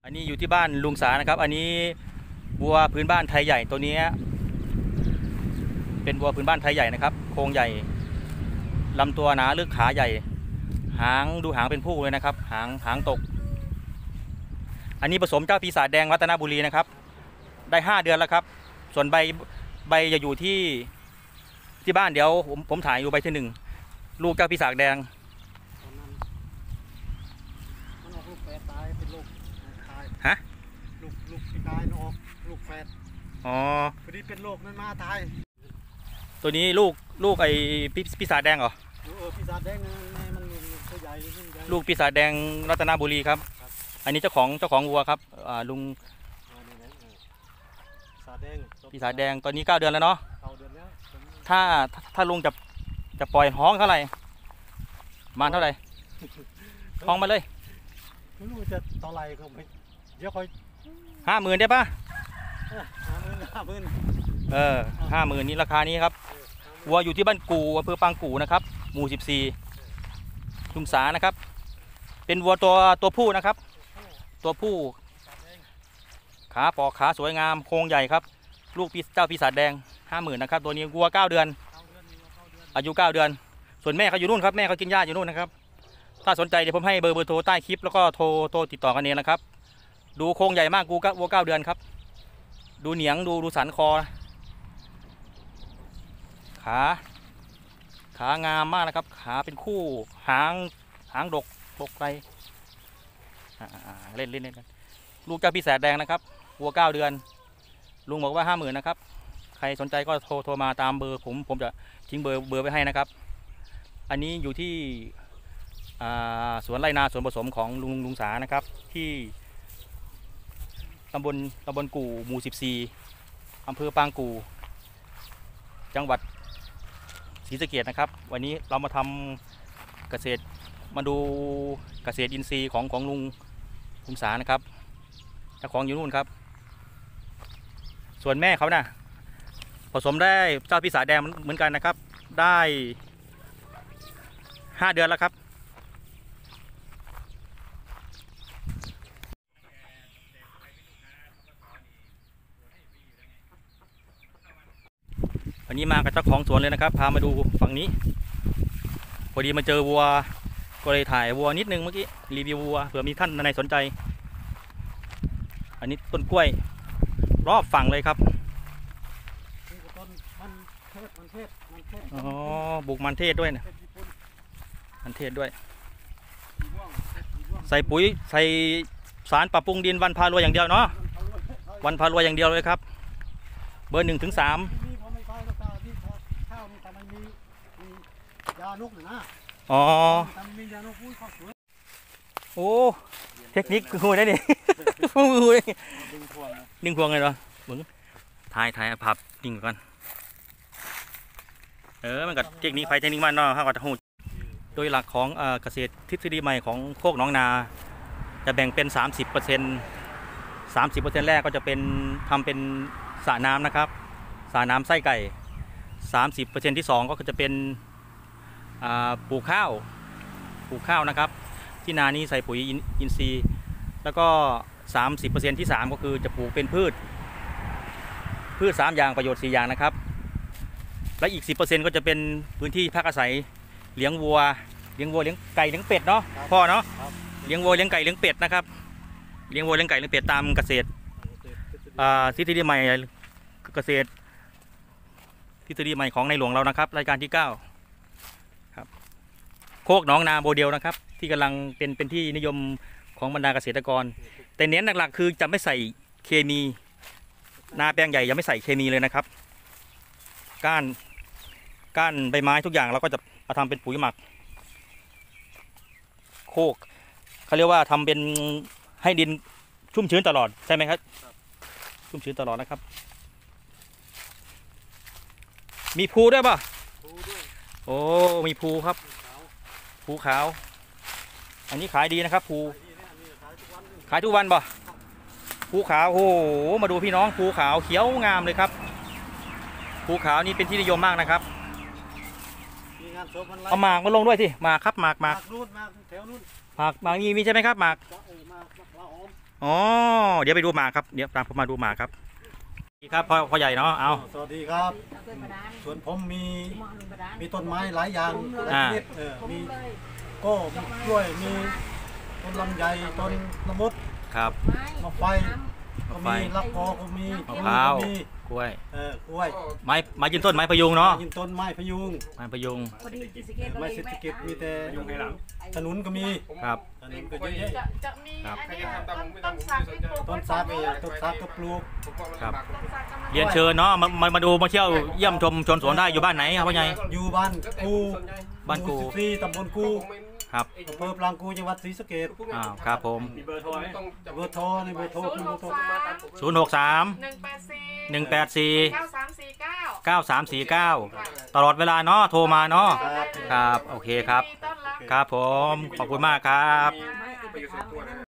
อันนี้อยู่ที่บ้านลุงสานะครับอันนี้วัวพื้นบ้านไทยใหญ่ตัวนี้เป็นวัวพื้นบ้านไทยใหญ่นะครับโครงใหญ่ลำตัวหนาลึกขาใหญ่หางดูหางเป็นผู้เลยนะครับหางตกอันนี้ผสมเจ้าปีศาจแดงรัตนบุรีนะครับได้5 เดือนแล้วครับส่วนใบจะอยู่ที่บ้านเดี๋ยวผมถ่ายอยู่ใบที่1ลูกเจ้าปีศาจแดงฮะลูกที่ตายออกลูกแฝดอ๋อพอดีเป็นโรคนั้นมาตายตัวนี้ลูกไอ้ปีศาจแดงเหรอปีศาจแดงมันตัวใหญ่ลูกปีศาจแดงรัตนบุรีครับอันนี้เจ้าของวัวครับลุงปีศาจแดงตอนนี้9 เดือนแล้วเนาะถ้าลุงจะปล่อยห้องเท่าไหร่มาเท่าไหร่ห้องมาเลยไม่รู้จะเท่าไหร่ก็ไม่เดี๋ยวค่อย 50,000ได้ปะ 50,000 50,000นี้ราคานี้ครับวัวอยู่ที่บ้านกูอำเภอปางกูนะครับหมู่14ลุงสานะครับเป็นวัวตัวผู้นะครับตัวผู้ขาปอกขาสวยงามโครงใหญ่ครับลูกเจ้าปีศาจแดง50,000นะครับตัวนี้วัว9 เดือนอายุ9 เดือนส่วนแม่เขาอยู่นู่นครับแม่เขากินหญ้าอยู่นู่นนะครับถ้าสนใจเดี๋ยวผมให้เบอร์โทรใต้คลิปแล้วก็โทรติดต่อกันเองนะครับดูโครงใหญ่มากวัว9 เดือนครับดูเหนียงดูสันคอขางามมากนะครับขาเป็นคู่หางดกไปเล่นกันลูกเจ้าปีศาจแดงนะครับวัว9 เดือนลุงบอกว่า50,000นะครับใครสนใจก็โทรมาตามเบอร์ผมจะทิ้งเบอร์ไว้ให้นะครับอันนี้อยู่ที่สวนไรนาสวนผสมของลุงสานะครับที่ตำบลกู่หมู่14อำเภอปางกู่จังหวัดศรีสะเกษนะครับวันนี้เรามาทำเกษตรมาดูเกษตรอินทรีย์ของลุงสานะครับเจ้าของอยู่นู่นครับส่วนแม่เขานะผสมได้เจ้าปีศาจแดงเหมือนกันนะครับได้5 เดือนแล้วครับวันนี้มากับเจ้าของสวนเลยนะครับพามาดูฝั่งนี้พอดีมาเจอวัวก็เลยถ่ายวัวนิดนึงเมื่อกี้รีวิววัวเผื่อมีท่านในสนใจอันนี้ต้นกล้วยรอบฝั่งเลยครับอ๋อบุกมันเทศด้วยนะมันเทศด้วยใส่ปุ๋ยใส่สารปรับปรุงดินวันพารวยอย่างเดียวเนาะวันพารวยอย่างเดียวเลยครับเบอร์1 ถึง 3อ๋อโอ้เทคนิคคือได้เนี่ยดึงพวงเลยเหรอมึงถ่ายภาพดิ่งก่อนมันกับเทคนิคไฟเทคนิคมันเนาะเขาก็จะหูโดยหลักของเกษตรทฤษฎีใหม่ของโคกหนองนาจะแบ่งเป็น 30% แรกก็จะเป็นทำเป็นสระน้ำนะครับสระน้ำไส้ไก่ 30% ที่ 2ก็จะเป็นปลูกข้าวนะครับที่นานี้ใส่ปุ๋ยอินทรีย์แล้วก็ 30% ที่ 3ก็คือจะปลูกเป็นพืช3 อย่างประโยชน์4 อย่างนะครับและอีก 10% ก็จะเป็นพื้นที่พักอาศัยเลี้ยงวัวเลี้ยงไก่เลี้ยงเป็ดเนาะพ่อเนาะเลี้ยงวัวเลี้ยงไก่เลี้ยงเป็ดนะครับเลี้ยงวัวเลี้ยงไก่เลี้ยงเป็ดตามเกษตรทฤษฎีใหม่เกษตรทฤษฎีใหม่ของในหลวงเรานะครับรายการที่9ครับโคกหนองนาโมเดลนะครับที่กำลังเป็นที่นิยมของบรรดาเกษตรกรแต่เน้นหลักๆคือจะไม่ใส่เคมีนาแปลงใหญ่ยังไม่ใส่เคมีเลยนะครับก้านใบไม้ทุกอย่างเราก็จะเอาทำเป็นปุ๋ยหมักโคกเขาเรียกว่าทำเป็นให้ดินชุ่มชื้นตลอดใช่ไหมครับชุ่มชื้นตลอดนะครับมีภูด้วยป่ะโอ้มีภูครับภูขาวอันนี้ขายดีนะครับภูขายทุกวันป่ะภูขาวโอ้โหมาดูพี่น้องภูขาวเขียวงามเลยครับภูขาวนี่เป็นที่นิยมมากนะครับเอาหมากมาลงด้วยสิหมากครับหมากนู่นแถวนู่นหมากมีใช่ไหมครับหมากอ๋อเดี๋ยวไปดูหมากครับเดี๋ยวตามผมมาดูหมากครับดีครับพ่อใหญ่เนาะเอาสวัสดีครับสวนผมมีต้นไม้หลายอย่างหลายชนิดมีโก้มีกล้วยมีต้นลำไยต้นละมุดครับมะไฟก็มีละกอก็มีมะพร้าวก็มีกล้วยกล้วยไม้ยืนต้นไม้พยุงเนาะยินต้นไม้พยุงไม้พยุงไม้เศรษฐกิจมีแต่ถนนก็มีครับถนนก็เยอะแยะจะมีครับอันนี้ต้นสักที่ปลูกต้นซักก็ปลูกครับต้นสักกำลังเรียนเชิญเนาะมาดูมาเที่ยวเยี่ยมชมชนสวนได้อยู่บ้านไหนครับพ่อใหญ่อยู่บ้านกูบ้านกูหมู่14ตำบลกูครับอำเภอปรางกูจังหวัดศรีสะเกษครับผมเบอร์โทรในเบอร์โทรคือเบอร์โทร 063 184 9349 9349ตลอดเวลาเนาะโทรมาเนาะครับโอเคครับมีต้นรับครับผมขอบคุณมากครับค่ะ